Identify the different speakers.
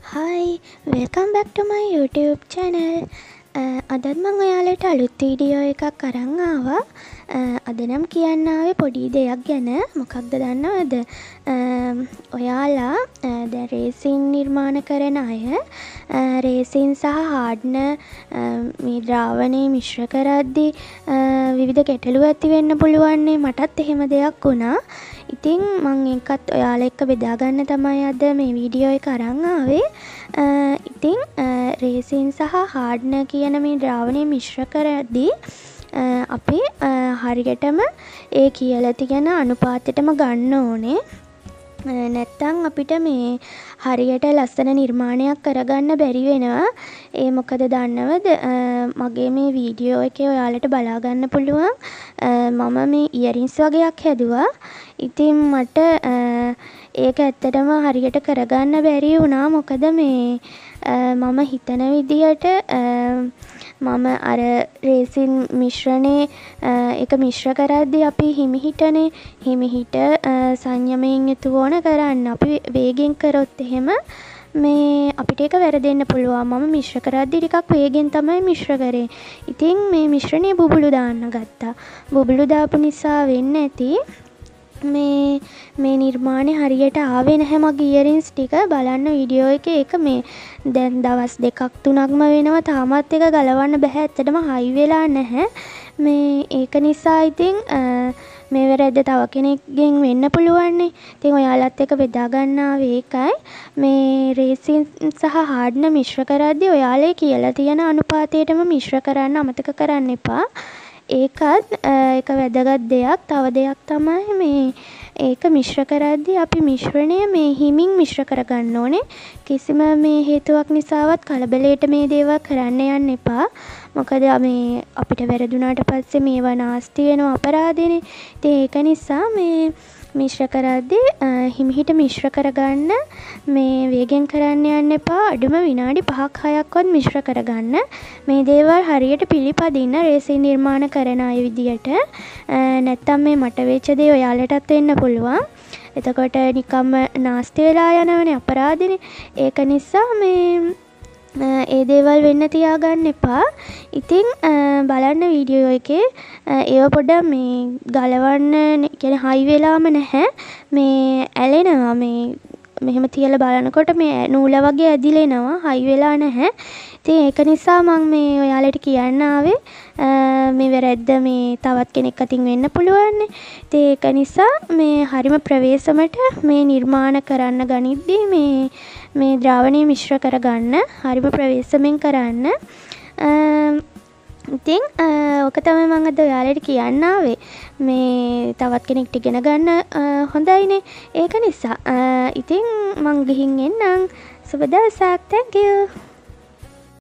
Speaker 1: Hi, welcome back to my YouTube channel. අදත් මම ඔයාලට අලුත් වීඩියෝ එකක් අරන් ආවා. අද නම් කියන්න ආවේ පොඩි දෙයක් ගැන. මොකක්ද දන්නවද? ඔයාලා දැන් රේසින් නිර්මාණ කරන අය රේසින් සහ හાર્ඩ්නර් මේ ද්‍රාවණය මිශ්‍ර කරද්දී විවිධ ගැටලු ඇති වෙන්න පුළුවන් නේ. මටත් එහෙම දෙයක් වුණා. ඉතින් මම ඒකත් ඔයාලා එක්ක බෙදා ගන්න තමයි අද මේ වීඩියෝ එක අරන් ආවේ. ඉතින් රේසින් සහ හાર્ඩ්නර් කියන මේ ද්‍රාවණය මිශ්‍ර කරද්දී අපි හරියටම ඒ කියලා තියෙන අනුපාතෙටම ගන්න ඕනේ. නැත්තම් අපිට මේ හරියට ලස්සන නිර්මාණයක් කරගන්න බැරි වෙනවා. ඒ මොකද දන්නවද? මගේ මේ වීඩියෝ එකේ ඔයාලට බලා ගන්න පුළුවන්. මම මේ ඉයරින්ස් වගේක් හැදුවා. ඉතින් මට ඒක ඇත්තටම හරියට කරගන්න බැරි වුණා. මොකද මේ මම හිතන විදියට මම අර රේසින් මිශ්‍රණේ එක මිශ්‍ර කරද්දී අපි හිමිහිට සංයමයෙන් යුතුව ඕන කරන්න. අපි වේගෙන් කරොත් එහෙම මේ අපිට ඒක වැරදෙන්න පුළුවන්. මම මිශ්‍ර කරද්දී ටිකක් වේගෙන් තමයි මිශ්‍ර කරේ. ඉතින් මේ මිශ්‍රණේ බුබුලු දාන්න ගත්තා. බුබුලු දාපු නිසා වෙන්නේ නැති මේ නිර්මාණය හරියට ආවේ නැහැ. මගේ ඉයරින්ස් ටික බලන්න වීඩියෝ එකේ. ඒක මේ දැන් දවස් 2ක් 3ක්ම වෙනවා. තාමත් ඒක ගලවන්න බෑ. ඇත්තටම හයි වෙලා නැහැ. මේ ඒක නිසා ඉතින් මේ වැරද්ද තව කෙනෙක්ගෙන් වෙන්න පුළුවන් නේ. ඉතින් ඔයාලත් එක්ක බෙදා ගන්න ආවේ ඒකයි. මේ රේසින් සහ හાર્ඩ්නර් මිශ්‍ර කරද්දී ඔයාලේ කියලා තියෙන අනුපාතයටම මිශ්‍ර කරන්න අමතක කරන්න එපා. ඒකත් එක වැදගත් දෙයක්. තව දෙයක් තමයි මේ ඒක මිශ්‍ර කරද්දී අපි මිශ්‍රණය මේ හිමින් මිශ්‍ර කරගන්න ඕනේ. කිසිම මේ හේතුවක් නිසාවත් කලබලයට මේ දේවල් කරන්න යන්න එපා. මොකද මේ අපිට වැරදුනාට පස්සේ මේවා නාස්ති වෙනවා, අපරාධෙනේ. ඉතින් ඒක නිසා මේ මිශ්‍ර කරද්දී හිමිහිට මිශ්‍ර කරගන්න. මේ වේගෙන් කරන්න යන්න එපා. අඩුම විනාඩි 5ක් 6ක්වත් මිශ්‍ර කරගන්න. මේ දේවල් හරියට පිළිපදින්න රේසින් නිර්මාණ කරන අය විදියට. නැත්තම් මේ මට වෙච්ච දේ ඔයාලටත් වෙන්න පුළුවන්. එතකොට නිකම්ම නාස්ති වෙලා යනවනේ, අපරාධෙනේ. ඒක නිසා මේ ඒ දේවල් වෙන්න තියාගන්න එපා. ඉතින් බලන්න වීඩියෝ එකේ ඒව පොඩ්ඩක් මේ ගලවන්න කියන්නේ හයි වෙලාම නැහැ. මේ ඇලෙනවා. මේ මෙහෙම තියලා බලනකොට මේ නූල වගේ ඇදිලෙනවා. හයි වෙලා නැහැ. ඉතින් ඒක නිසා මම මේ ඔයාලට කියන්න ආවේ මේ වැරද්ද මේ තවත් කෙනෙක් අතින් වෙන්න පුළුවන් නේ. ඉතින් ඒක නිසා මේ හරිම ප්‍රවේශමට මේ නිර්මාණ කරන්න ගනිද්දී මේ ද්‍රාවණය මිශ්‍ර කරගන්න හරිම ප්‍රවේශමෙන් කරන්න. ඉතින් ඔක තමයි මම අද ඔයාලට කියන්න ආවේ. මේ තවත් කෙනෙක්ට ඉගෙන ගන්න හොඳයිනේ. ඒක නිසා ඉතින් මං ගිහින් එන්නම්. සුබ දවසක්. Thank you.